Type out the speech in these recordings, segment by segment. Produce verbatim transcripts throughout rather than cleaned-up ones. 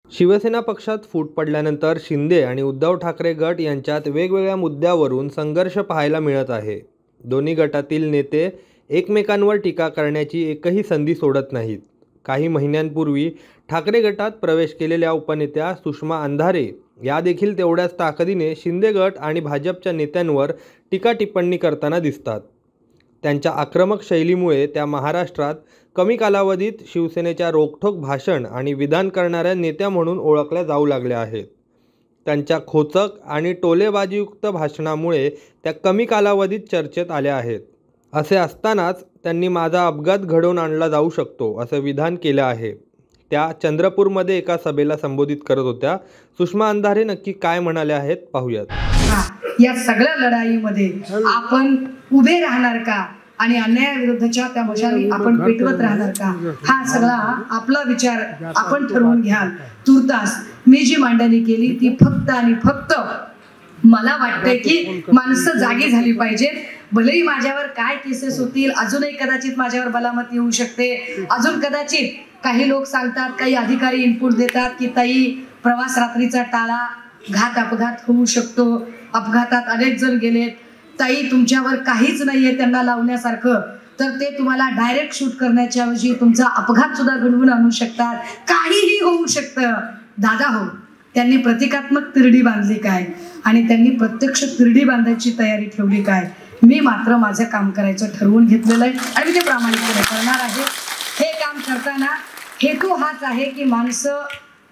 शिवसेना पक्षात फूट पडल्यानंतर शिंदे आणि उद्धव ठाकरे गट यांच्यात वेगवेगळ्या मुद्द्यावरून संघर्ष पाहायला मिळत आहे। दोन्ही गटातील नेते एकमेकांवर टीका करण्याची एकही संधी सोडत नाहीत। काही महिन्यांपूर्वी ठाकरे गटात प्रवेश केलेल्या उपनेत्या सुषमा अंधारे या देखील तेवढ्याच ताकदीने शिंदे गट आणि भाजपच्या नेत्यांवर टीका टिप्पणी करताना दिसतात। त्यांच्या आक्रमक शैलीमुळे त्या महाराष्ट्रात कमी कालावधीत शिवसेनेच्या रोखठोक भाषण आणि विधान करणाऱ्या नेत्या म्हणून ओळखल्या जाऊ लागल्या आहेत। त्यांच्या खोचक आणि टोलेबाजीयुक्त भाषणामुळे त्या कमी कालावधीत चर्चेत आल्या आहेत। असे असतानाच त्यांनी माझा अपघात घडवून आणला जाऊ शकतो असं विधान केलं आहे। त्या चंद्रपूरमध्ये एका सभेला संबोधित करत होत्या। सुषमा अंधारे नक्की काय म्हणाल्या आहेत पाहूयात। या सगळ्या लढाईमध्ये आपण उभे राहणार का आणि अन्यायाविरुद्धच्या त्या मशाली आपण पेटवत राहणार का, हा सगळा आपला विचार आपण ठरवून घ्याल। तुर्तास मी जी मांडणी केली ती फक्त आणि फक्त मला वाटते की माणसं जागी झाली पाहिजेत। भलेही माझ्यावर काय केसेस होतील, अजूनही कदाचित माझ्यावर बलामत येऊ शकते, अजून कदाचित काही लोक सांगतात, काही अधिकारी इनपुट देतात की ताई प्रवास रात्रीचा टाळा, घात अपघात होऊ शकतो, अपघातात अनेक जण गेलेत, ताई तुमच्यावर काहीच नाहीये त्यांना लावण्यासारखं, तर ते तुम्हाला डायरेक्ट शूट करण्याच्या ऐवजी तुमचा अपघात सुद्धा घडवून आणू शकतात, काहीही होऊ शकतं। दादा हो, त्यांनी प्रतिकात्मक तिरडी बांधली काय आणि त्यांनी प्रत्यक्ष तिरडी बांधायची तयारी ठेवली काय? मी मात्र माझं काम करायचं ठरवून घेतलेलं आहे आणि मी ते प्रामाणिकपणे करणार आहे। हे काम करताना हेतू हाच आहे की माणसं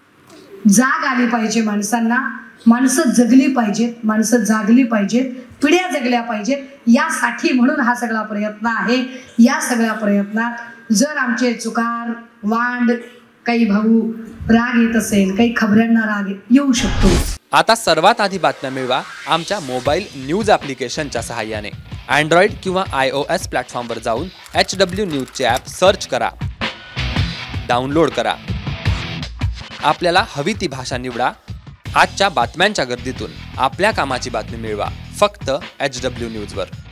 जाग आली पाहिजे, माणसांना माणसं जगली पाहिजेत, माणसं जागली पाहिजेत, पिढ्या जगल्या पाहिजेत, यासाठी म्हणून हा सगळा प्रयत्न आहे। या सगळ्या प्रयत्नात जर आमचे चुकार वांड काही भाऊ राग येत असेल, काही खबऱ्यांना राग येऊ शकतो। आता सर्वात आधी बातम्या मिळवा आमच्या मोबाईल न्यूज ॲप्लिकेशनच्या सहाय्याने। अँड्रॉइड किंवा आय ओ एस प्लॅटफॉर्मवर जाऊन एच डब्ल्यू न्यूजचे ॲप सर्च करा, डाउनलोड करा, आपल्याला हवी ती भाषा निवडा। आजच्या बातम्यांच्या गर्दीतून आपल्या कामाची बातमी मिळवा फक्त एच डब्ल्यू न्यूजवर।